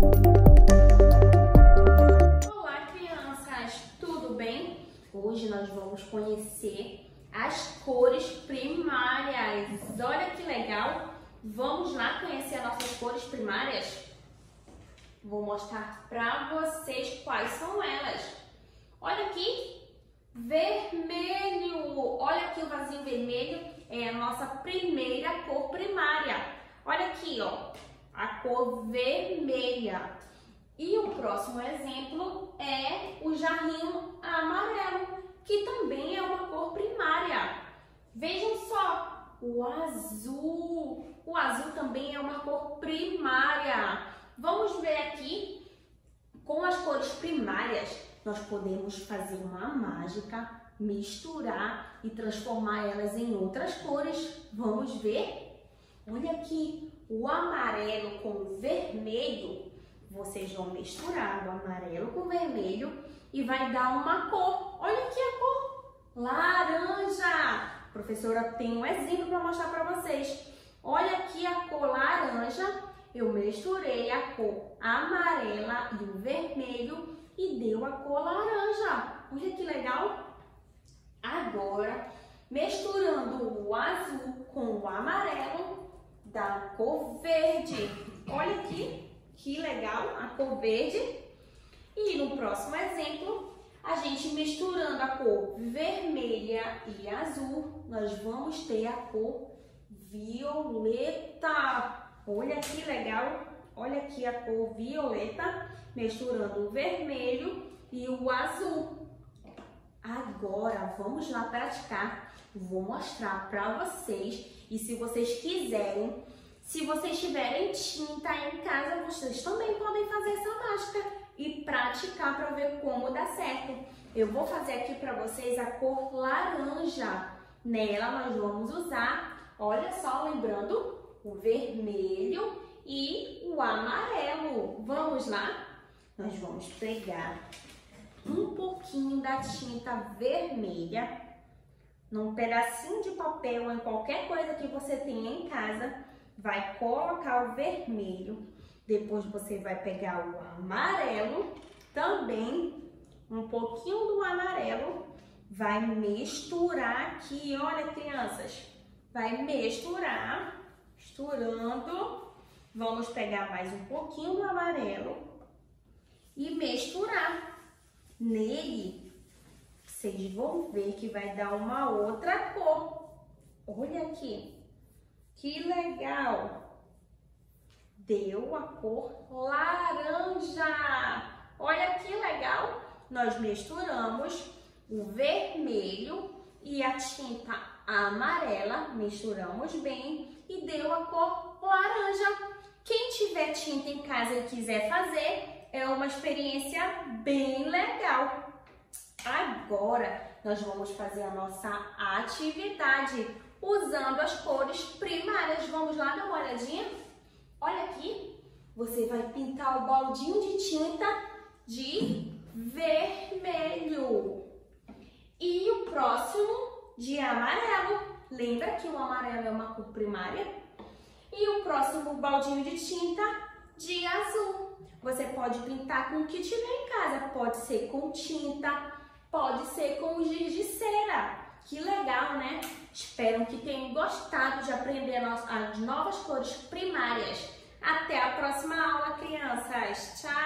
Olá, crianças, tudo bem? Hoje nós vamos conhecer as cores primárias. Olha que legal! Vamos lá conhecer as nossas cores primárias? Vou mostrar para vocês quais são elas. Olha aqui, vermelho. Olha aqui o vasinho vermelho, é a nossa primeira cor primária. Olha aqui, ó, a cor vermelha. E o próximo exemplo é o jarrinho amarelo, que também é uma cor primária. Vejam só, o azul. O azul também é uma cor primária. Vamos ver aqui, com as cores primárias, nós podemos fazer uma mágica, misturar e transformar elas em outras cores. Vamos ver? Olha aqui, o amarelo com o vermelho. Vocês vão misturar o amarelo com o vermelho e vai dar uma cor. Olha aqui a cor, laranja. A professora tem um exemplo para mostrar para vocês. Olha aqui a cor laranja. Eu misturei a cor amarela e o vermelho e deu a cor laranja. Olha que legal. Agora, misturando o azul com o amarelo, dá a cor verde. Olha aqui. Que legal, a cor verde. E no próximo exemplo, a gente misturando a cor vermelha e azul, nós vamos ter a cor violeta. Olha que legal, olha aqui a cor violeta, misturando o vermelho e o azul. Agora, vamos lá praticar. Vou mostrar para vocês e se vocês quiserem, se vocês tiverem tinta em casa, vocês também podem fazer essa mágica e praticar para ver como dá certo. Eu vou fazer aqui para vocês a cor laranja. Nela nós vamos usar, olha só, lembrando, o vermelho e o amarelo. Vamos lá? Nós vamos pegar um pouquinho da tinta vermelha num pedacinho de papel ou em qualquer coisa que você tenha em casa. Vai colocar o vermelho, depois você vai pegar o amarelo, também um pouquinho do amarelo, vai misturar aqui, olha crianças, vai misturar, misturando, vamos pegar mais um pouquinho do amarelo e misturar. Nele, vocês vão ver que vai dar uma outra cor, olha aqui. Que legal! Deu a cor laranja. Olha que legal! Nós misturamos o vermelho e a tinta amarela, misturamos bem e deu a cor laranja. Quem tiver tinta em casa e quiser fazer, é uma experiência bem legal. Agora, nós vamos fazer a nossa atividade usando as cores primárias. Vamos lá dar uma olhadinha? Olha aqui, você vai pintar o baldinho de tinta de vermelho. E o próximo de amarelo. Lembra que o amarelo é uma cor primária? E o próximo baldinho de tinta de azul. Você pode pintar com o que tiver em casa. Pode ser com tinta, pode ser com giz de cera. Que legal, né? Espero que tenham gostado de aprender as novas cores primárias. Até a próxima aula, crianças. Tchau!